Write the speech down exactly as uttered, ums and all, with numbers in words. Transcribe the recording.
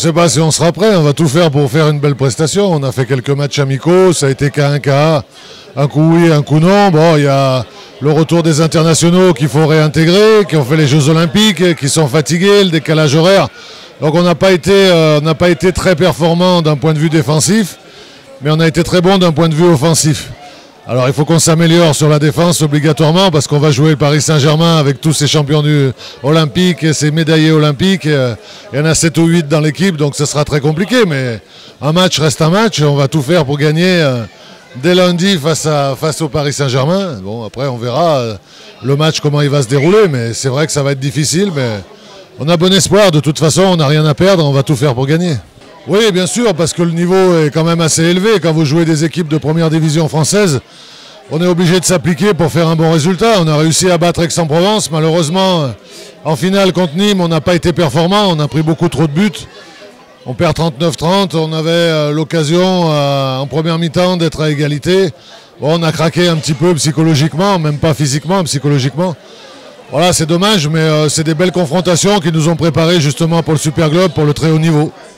sais pas si on sera prêt, on va tout faire pour faire une belle prestation. On a fait quelques matchs amicaux, ça a été K un K A, un coup oui, un coup non. Bon, il y a le retour des internationaux qu'il faut réintégrer, qui ont fait les Jeux Olympiques, qui sont fatigués, le décalage horaire. Donc on n'a pas été, euh, on n'a pas été très performant d'un point de vue défensif, mais on a été très bon d'un point de vue offensif. Alors il faut qu'on s'améliore sur la défense obligatoirement parce qu'on va jouer le Paris Saint-Germain avec tous ces champions du olympiques et ces médaillés olympiques. Il y en a sept ou huit dans l'équipe, donc ce sera très compliqué. Mais un match reste un match. On va tout faire pour gagner euh, dès lundi face, à, face au Paris Saint-Germain. Bon, après on verra euh, le match comment il va se dérouler. Mais c'est vrai que ça va être difficile. Mais on a bon espoir. De toute façon, on n'a rien à perdre. On va tout faire pour gagner. Oui, bien sûr, parce que le niveau est quand même assez élevé. Quand vous jouez des équipes de première division française, on est obligé de s'appliquer pour faire un bon résultat. On a réussi à battre Aix-en-Provence. Malheureusement, en finale contre Nîmes, on n'a pas été performant. On a pris beaucoup trop de buts. On perd trente-neuf trente. On avait l'occasion en première mi-temps d'être à égalité. Bon, on a craqué un petit peu psychologiquement, même pas physiquement, psychologiquement. Voilà, c'est dommage, mais c'est des belles confrontations qui nous ont préparés justement pour le Super Globe, pour le très haut niveau.